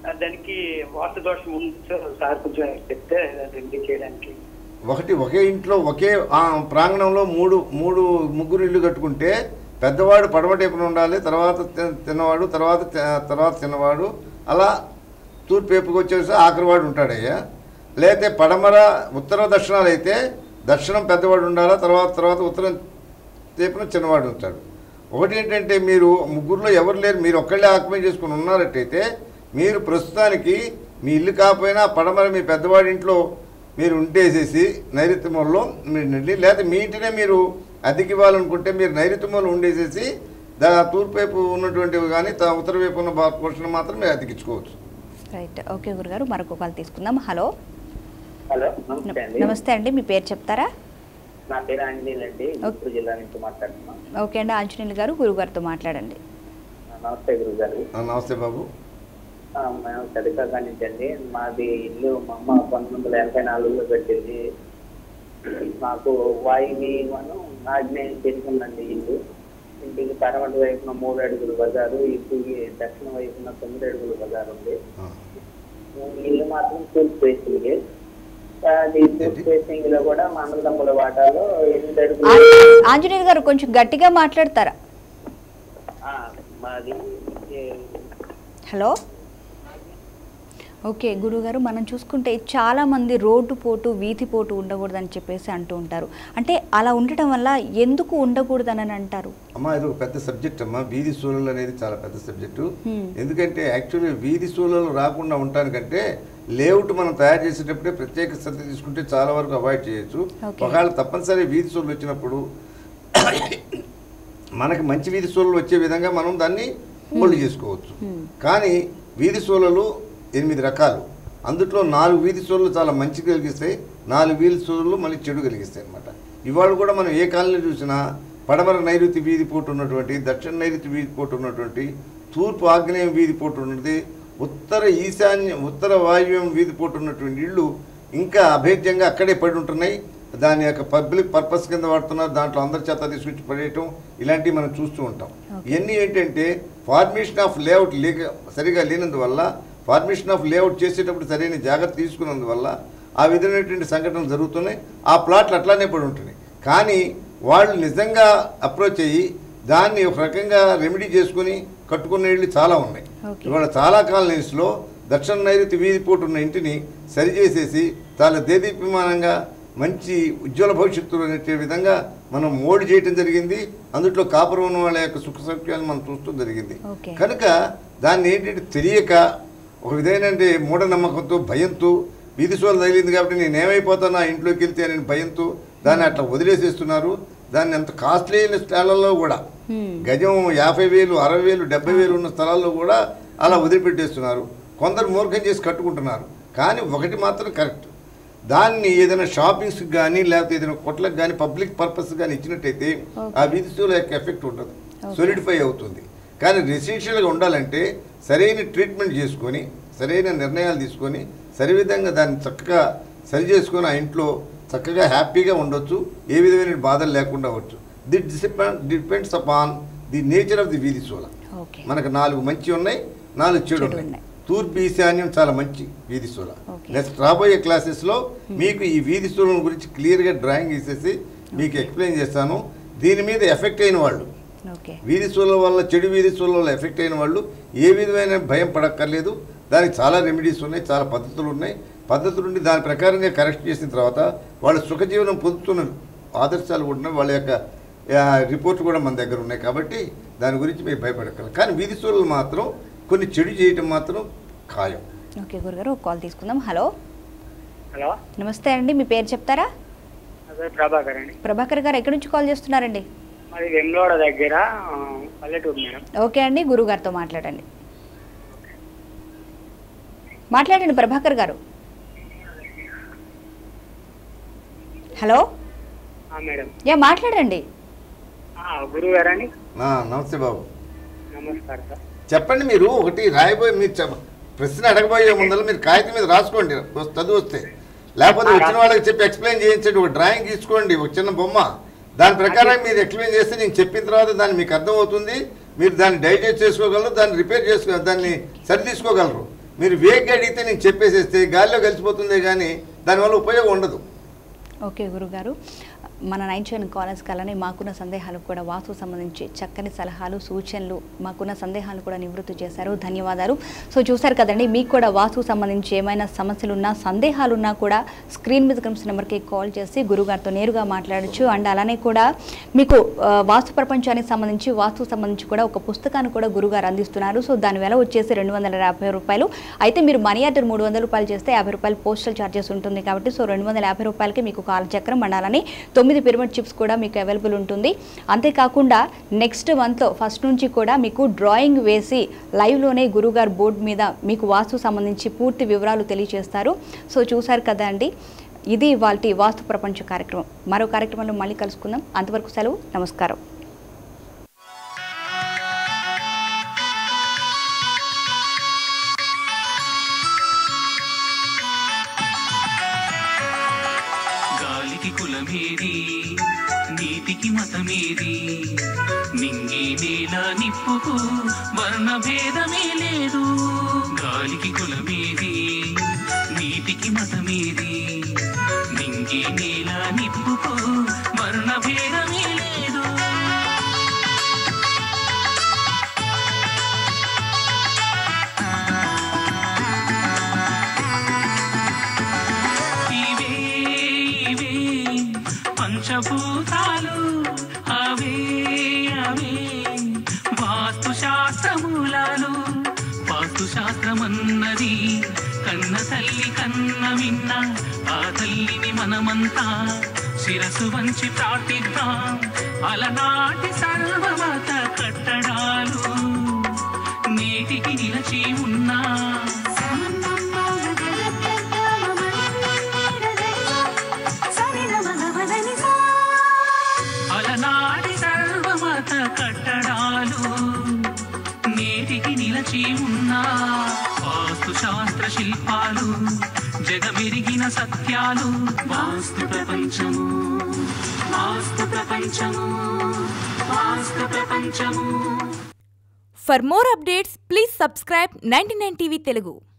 దానికి వాస్తు దోషం ఉంది సార్, కొంచెం చెప్తే రెమెడీ చేయడానికి. ఒకే ఇంట్లో ఒకే ప్రాంగణంలో ముగ్గురు ఇల్లు కట్టుకుంటే పెద్దవాడు పడమటేపున ఉండాలి, తర్వాత తిన్నవాడు, తర్వాత చిన్నవాడు, అలా తూర్పు వైపుకి వచ్చేసి ఆఖరివాడు ఉంటాడయ్యా. లేకపోతే పడమర ఉత్తర దక్షిణాలు అయితే దక్షిణం పెద్దవాడు ఉండాలా, తర్వాత ఉత్తరం వైపున చిన్నవాడు ఉంటాడు. ఒకటి ఏంటంటే మీరు ముగ్గురులో ఎవరు లేరు, మీరు ఒక్కళ్ళే ఆక్యుపై చేసుకుని ఉన్నారట్టయితే మీరు ప్రస్తుతానికి మీ ఇల్లు కాకపోయినా పడమర మీ పెద్దవాడి ఇంట్లో మీరు ఉండేసేసి నైరుతి మూలలో మీరు వెళ్ళి, లేకపోతే మీ ఇంటినే మీరు అద్దెకి ఇవ్వాలనుకుంటే మీరు నైరుతి మూలలో ఉండేసేసి తూర్పు వైపు ఉన్నటువంటివి కానీ ఉత్తర వైపు ఉన్న పోర్షన్ మాత్రం మీరు అద్దెకించుకోవచ్చు. రైట్, ఓకే గురుగారు. మరొక కాల్ తీసుకుందాం. హలో. హలో, నమస్తే అండి, మీ పేరు చెప్తారా? నా పేరు ఆంజనేయులు అండి, గుంటూరు జిల్లా నుంచి మాట్లాడుతున్నాను. ఓకే అండి, ఆంజనేయులు గారు గురుగారితో మాట్లాడండి. నమస్తే గురుగారు. నమస్తే బాబు. మేము చదివాక నుంచి అండి, మాది ఇల్లు మా అమ్మ 1984లో పెట్టింది. మాకు వాయువి ఆగ్నేయం చేసుకుందండి ఇల్లు. ఇంటికి పడమటి వైపున 3 అడుగులు బజారు, ఇంటికి దక్షిణ వైపున 9 అడుగులు బజారు ఉంది. ఇల్లు మాత్రం తూర్పు ఫేసింగ్. అది తూర్పు ఫేసింగ్ లో కూడా మా అన్నదమ్ముల వాటాలో 8 అడుగులు. ఆంజనేయులు గారు కొంచెం గట్టిగా మాట్లాడతారా? మాది. హలో. ఓకే గురుగారు, మనం చూసుకుంటే చాలామంది రోడ్డు పోటు వీధి పోటు ఉండకూడదని చెప్పేసి అంటూ ఉంటారు. అంటే అలా ఉండటం వల్ల ఎందుకు ఉండకూడదని అంటారు? అమ్మా, ఇది ఒక పెద్ద సబ్జెక్ట్ అమ్మా. వీధి సూళలు అనేది చాలా పెద్ద సబ్జెక్టు. ఎందుకంటే యాక్చువల్లీ వీధి సూళలు రాకుండా ఉండటానికంటే లేఅవుట్ మనం తయారు చేసేటప్పుడే ప్రత్యేక శ్రద్ధ తీసుకుంటే చాలా వరకు అవాయిడ్ చేయొచ్చు. ఒకవేళ తప్పనిసరి వీధి సూళలు వచ్చినప్పుడు మనకి మంచి వీధి సూళలు వచ్చే విధంగా మనం దాన్ని హోల్డ్ చేసుకోవచ్చు. కానీ వీధి సూళలు 8 రకాలు, అందులో 4 వీధి సూళలు చాలా మంచి కలిగిస్తాయి, 4 వీధి సూళలు మళ్ళీ చెడు కలిగిస్తాయి అనమాట. ఇవాళ కూడా మనం ఏ కాలనీ చూసినా పడమర నైరుతి వీధి పోటు ఉన్నటువంటి, దక్షిణ నైరుతి వీధి పోటు ఉన్నటువంటి, తూర్పు ఆగ్నేయం వీధి పోటు ఉన్నది, ఉత్తర వాయువ్యం వీధి పోటు ఉన్నటువంటి ఇళ్ళు ఇంకా అభేద్యంగా అక్కడే పడి ఉంటున్నాయి. దాని యొక్క పబ్లిక్ పర్పస్ కింద వాడుతున్నారు, దాంట్లో అందరి చేత తీసుకొచ్చి పడేయటం, ఇలాంటివి మనం చూస్తూ ఉంటాం. ఇవన్నీ ఏంటంటే ఫార్మేషన్ ఆఫ్ లేఅవుట్ సరిగా లేనందువల్ల, ఫార్మేషన్ ఆఫ్ లేఅవుట్ చేసేటప్పుడు సరైన జాగ్రత్త తీసుకున్నందువల్ల ఆ విధమైనటువంటి సంఘటనలు జరుగుతున్నాయి. ఆ ప్లాట్లు అట్లానే పడి ఉంటున్నాయి. కానీ వాళ్ళు నిజంగా అప్రోచ్ అయ్యి దాన్ని ఒక రకంగా రెమెడీ చేసుకుని కట్టుకునే ఇళ్ళు చాలా ఉన్నాయి. ఇవాళ చాలా కాలనీస్లో దక్షిణ నైరుతి వీధి పోటు ఉన్న ఇంటిని సరిచేసేసి చాలా దేదీప్యమానంగా మంచి ఉజ్వల భవిష్యత్తులు అనే విధంగా మనం మోల్డ్ చేయటం జరిగింది. అందులో కాపురం ఉన్న వాళ్ళ యొక్క సుఖ సౌఖ్యాలను మనం చూస్తూ జరిగింది. కనుక దాన్ని ఏంటంటే తెలియక ఒక విధమైన మూఢనమ్మకంతో భయంతో వీధి సోలు తగిలింది కాబట్టి నేను ఏమైపోతాను ఆ ఇంట్లోకి వెళ్తే అనే భయంతో దాన్ని అట్లా వదిలేసేస్తున్నారు. దాన్ని అంత కాస్ట్లీ అయిన స్థలాల్లో కూడా గజం 50,000, 60,000, 70,000 ఉన్న స్థలాల్లో కూడా అలా వదిలిపెట్టేస్తున్నారు. కొందరు మూర్ఖం చేసి కట్టుకుంటున్నారు. కానీ ఒకటి మాత్రం కరెక్ట్, దాన్ని ఏదైనా షాపింగ్స్కి కానీ లేకపోతే ఏదైనా కొట్లకు కానీ పబ్లిక్ పర్పస్ కానీ ఇచ్చినట్టయితే ఆ వీధి సోల యొక్క ఎఫెక్ట్ ఉండదు, సొలిడిఫై అవుతుంది. కానీ రెసిడెన్షియల్గా ఉండాలంటే సరైన ట్రీట్మెంట్ చేసుకొని సరైన నిర్ణయాలు తీసుకొని సరివిధంగా దాన్ని చక్కగా సరి చేసుకొని ఆ ఇంట్లో చక్కగా హ్యాపీగా ఉండొచ్చు, ఏ విధమైన బాధలు లేకుండా అవ్వచ్చు. Depends upon the nature of the వీధి సోల. మనకు 4 మంచి ఉన్నాయి, 4 చెడు ఉన్నాయి. తూర్పు ఈశాన్యం చాలా మంచి వీధి సోల. నెక్స్ట్ రాబోయే క్లాసెస్లో మీకు ఈ వీధి సోల గురించి క్లియర్గా డ్రాయింగ్ వేసేసి మీకు ఎక్స్ప్లెయిన్ చేస్తాను. దీని మీద ఎఫెక్ట్ అయిన వాళ్ళు, వీధి సోల వల్ల చెడు వీధి సోల వల్ల ఎఫెక్ట్ అయిన వాళ్ళు ఏ విధమైన భయం పడక్కర్లేదు. దానికి చాలా రెమెడీస్ ఉన్నాయి, చాలా పద్ధతులు ఉన్నాయి. పద్ధతులు ఉండి దాని ప్రకారంగా కరెక్ట్ చేసిన తర్వాత వాళ్ళు సుఖజీవనం పొందుతున్న ఆదర్శాలు కూడా ఉన్నాయి, వాళ్ళ యొక్క రిపోర్ట్ కూడా మన దగ్గర ఉన్నాయి. కాబట్టి దాని గురించి మీరు భయపడక్కర్లేదు. కానీ వీధి సోలలు మాత్రం కొన్ని చెడు చేయటం మాత్రం ఖాయం. ఓకే గురుగారు, ఒక కాల్ తీసుకుందాం. హలో. హలో, నమస్తే అండి, మీ పేరు చెప్తారా? ప్రభాకర్ అండి. ప్రభాకర్ గారు ఎక్కడి నుంచి కాల్ చేస్తున్నారండి? మాది వెమ్లోడ దగ్గర పల్లెటూరు మేడం. ఓకే అండి, గురుగారితో మాట్లాడండి. మాట్లాడండి ప్రభాకర్ గారు. Hello madam. మాట్లాడండి. గురువు గారండి. నమస్తే బాబు. నమస్కారం సార్. చెప్పండి. మీరు ఒకటి రాయబోయే, మీరు ప్రశ్న అడగబోయే ముందర మీరు కాగితం మీద రాసుకోండి, చదువు వస్తే. లేకపోతే వచ్చిన వాళ్ళకి చెప్పి ఎక్స్ప్లెయిన్ చేయించండి. ఒక డ్రాయింగ్ తీసుకోండి, ఒక చిన్న బొమ్మ, దాని ప్రకారం మీరు ఎక్స్ప్లెయిన్ చేస్తే నేను చెప్పిన తర్వాత దాన్ని మీకు అర్థమవుతుంది. మీరు దాన్ని డైజెస్ట్ చేసుకోగలరు, దాన్ని రిపేర్ చేసుకోగలరు, దాన్ని సరి తీసుకోగలరు. మీరు వేగ్గా అడిగితే నేను చెప్పేసేస్తే గాలిలో కలిసిపోతుందే కానీ దానివల్ల ఉపయోగం ఉండదు. ఓకే గురుగారు, మన 9 కాలర్స్ కాలని మాకున్న సందేహాలకు కూడా వాస్తు సంబంధించి చక్కని సలహాలు సూచనలు మాకున్న సందేహాలు కూడా నివృత్తి చేశారు. ధన్యవాదాలు. సో చూశారు కదండి, మీకు కూడా వాస్తుకు సంబంధించి ఏమైనా సమస్యలున్నా సందేహాలున్నా కూడా స్క్రీన్ మీద కనిపిస్తున్న నెంబర్కి కాల్ చేసి గురుగారితో నేరుగా మాట్లాడచ్చు. అండ్ అలానే కూడా మీకు వాస్తు ప్రపంచానికి సంబంధించి వాస్తుకు సంబంధించి కూడా ఒక పుస్తకాన్ని కూడా గురుగారు అందిస్తున్నారు. సో దాని విల వచ్చేసి 250 రూపాయలు. అయితే మీరు మనీ ఆర్డర్ 300 రూపాయలు చేస్తే 50 రూపాయలు పోస్టల్ ఛార్జెస్ ఉంటుంది కాబట్టి సో 250 రూపాయలకి మీకు కాలచక్రం మండాలని 9 పిరమిడ్ చిప్స్ కూడా మీకు అవైలబుల్ ఉంటుంది. అంతేకాకుండా నెక్స్ట్ మంత్లో ఫస్ట్ నుంచి కూడా మీకు డ్రాయింగ్ వేసి లైవ్లోనే గురుగారు బోర్డు మీద మీకు వాస్తు సంబంధించి పూర్తి వివరాలు తెలియజేస్తారు. సో చూశారు కదా అండి, ఇది ఇవాల్టి వాస్తు ప్రపంచ కార్యక్రమం. మరో కార్యక్రమంలో మళ్ళీ కలుసుకుందాం. అంతవరకు సెలవు. నమస్కారం. కులమేది నీతికి మతమేది నింగి నేల నిప్పుకు వర్ణ భేదమే లేదు. గాలికి కులమేది నీతికి మతమేది నింగి నేల నిప్పుకు వర్ణ భేదమే లేదు. పంచభూతాలు అవే అవే వాస్తు శాస్త్రమూలాలు. వాస్తు శాస్త్రమన్నది కన్న తల్లి కన్న విన్న ఆ తల్లిని మనమంతా శిరసు వంచి ప్రార్థిద్దాం. అలనాటి సర్వమత కట్టడాలు నేటికి నిలచి ఉన్నా అలనాటి సర్వమత కట్టడాలు నేటికి నిలచి ఉన్నా వాస్తు శాస్త్ర శిల్పాలు జగమెరిగిన సత్యాలు. వాస్తు ప్రపంచము వాస్తు ప్రపంచము వాస్తు ప్రపంచము. For more updates, please subscribe 99 TV Telugu.